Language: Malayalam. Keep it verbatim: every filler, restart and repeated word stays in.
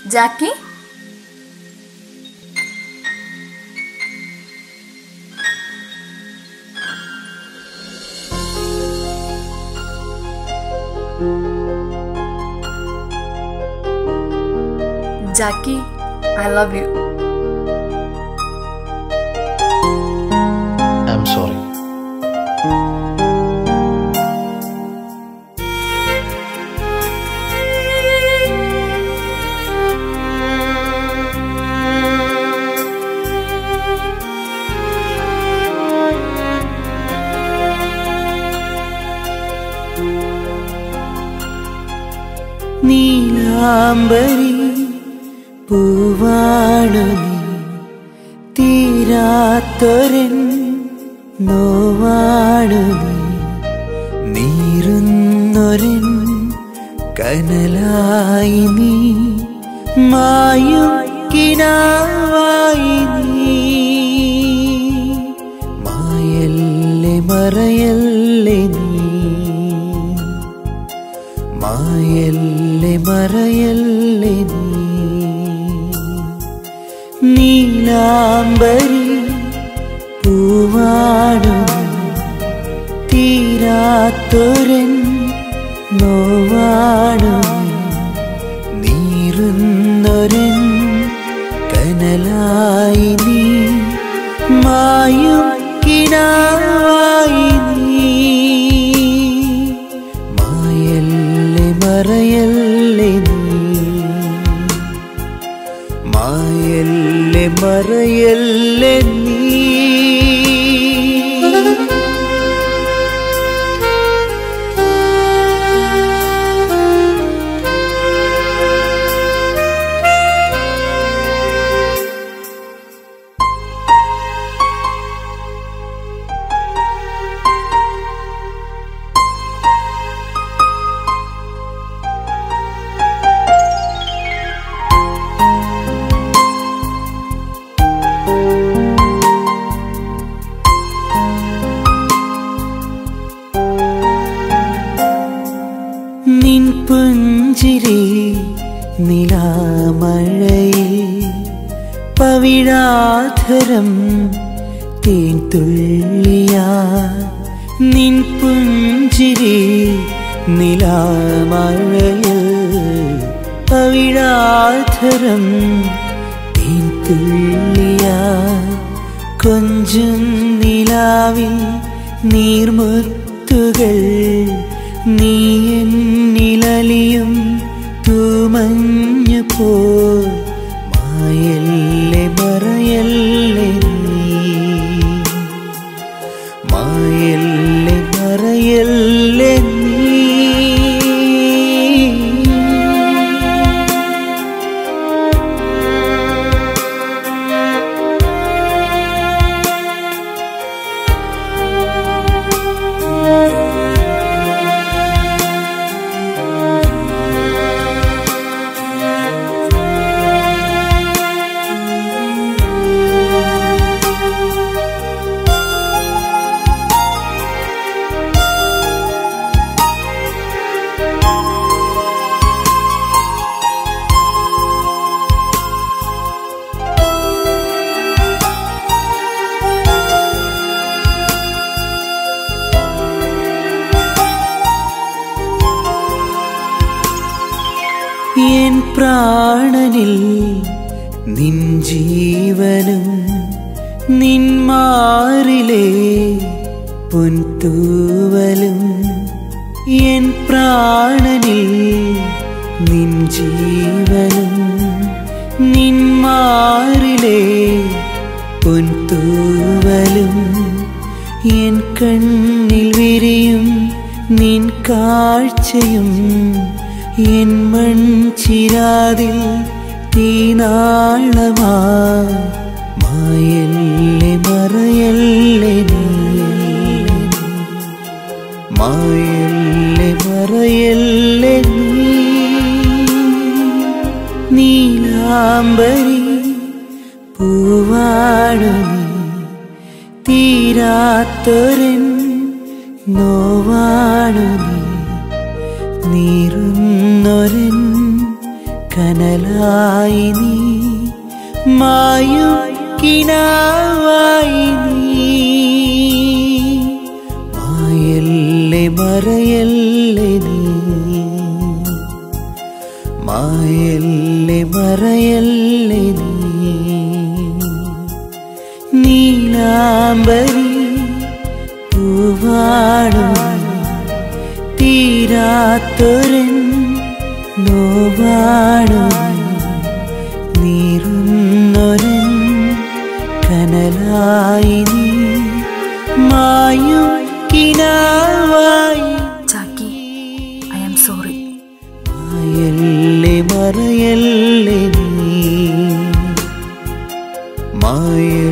Jackie, Jackie, I love you. I'm sorry. നീലാംബരി പൂവാണു നീ, തീരാത്തൊരൻ നോവാണു നീ, നീറുന്നൊരൻ കനലായി നീ, മായും കിനാവായി നീ, മായല്ലേ മറയല്ലേ നീ, മായല്ലേ മറയല്ലേ നീ. നീലാംബരി പൂവാണു തീരാത്തൊരൻ നോവാണു നീറുന്നൊരൻ കനലായി നീ, മായും കിനാവായി നീ, മായല്ലേ മറയല്ലേ നീ, മായല്ലേ മറയല്ലേ നീ. നിൻ പുഞ്ചിരി നിലാമഴയിൽ പവിഴാധരം തേൻ തുള്ളിയാ, നിൻ പുഞ്ചിരി നിലാമഴയിൽ പവിഴാധരം തേൻ തുള്ളിയാ, കൊഞ്ചും നിലാവിൽ നീർമുത്തുകൾ നീ എന്നിലലിയും തൂമഞ്ഞു പോൽ, മായല്ലേ മറയല്ലേ നീ, മായല്ലേ മറയല്ലേ നീ. എൻ പ്രാണനിൽ നിൻ ജീവനും നിൻ മാറിലെ പൊൻതൂവലും, എൻ പ്രാണനിൽ നിൻ ജീവനും നിൻ മാറിലെ പൊൻതൂവലും, എൻ കണ്ണിൽ വിരിയും നിൻ കാഴ്ചയും, എൻ മൺചിരാതിൽ തീനാളമാ, മായല്ലേ മറയല്ലേ നീ, മായല്ലേ മറയല്ലേ നീ. നീലാംബരി പൂവാണു നീ, തീരാത്തൊരൻ നോവാണു നീ, നീറുന്നൊരൻ കനലായി നീ മായും കിനാവായി നീ മായല്ലേ മറയല്ലേ നീ മായല്ലേ മറയല്ലേ നീ നീലാംബരി പൂവാണു തീരാത്തൊരൻ നോവാണു നീറുന്നൊരൻ കനലായി നീ മായും കിനാവായി Jackie, I am sorry. മായല്ലേ മറയല്ലേ നീ മായ